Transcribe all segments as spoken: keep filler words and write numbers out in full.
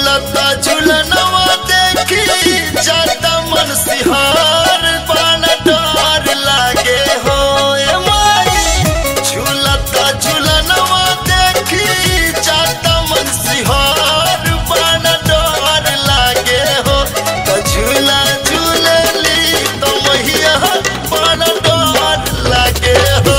झूलता झूलनवा देखी जाता मन सिहार बन डर लागे हो ए माई। झूलता झूलनवा देखी जाता मन सिहार बन डर लागे हो। तो झूला झूलली तो मैया बन डर लागे हो।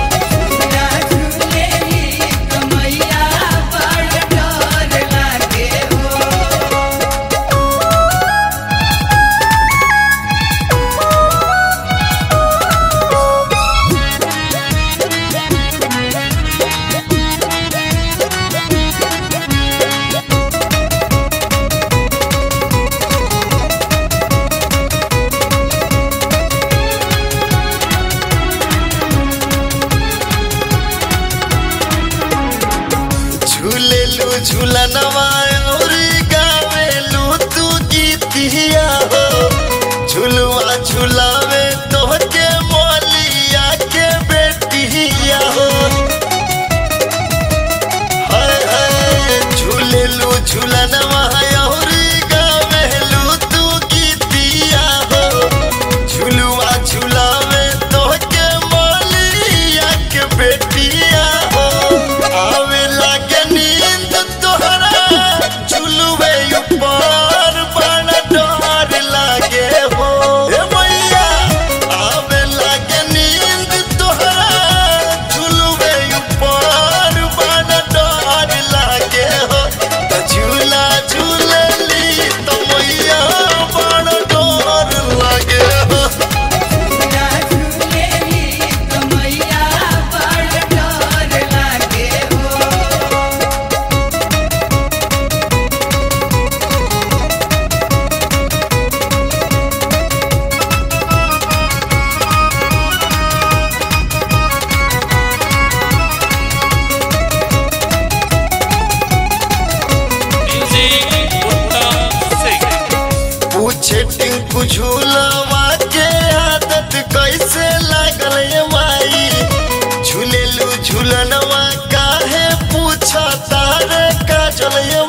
झूलेलू झूलनवा और गावेलू तू गीतिया हो। झुलवा झुलावे तोहके मोलिया के बेटिया हो। हाय हाय झूलेलू झूलनवा और गावेलू तू गीतिया हो। झुलवा झुलावे तोहके मोलिया के बेटिया हो। आवे लागे नींद तोहरा झुलवे ऊपर बन डर लागे हो ए मैया। आवे लागे नींद तोहरा झुलवे ऊपर बन डर लागे हो। तो झूला झूलली तो मैया बन डर लागे हो। पूछे टिंकू झूलवा के आदत कैसे लागल ये माई। झूलेलू झूलनवा काहे पूछा तारे काजल ये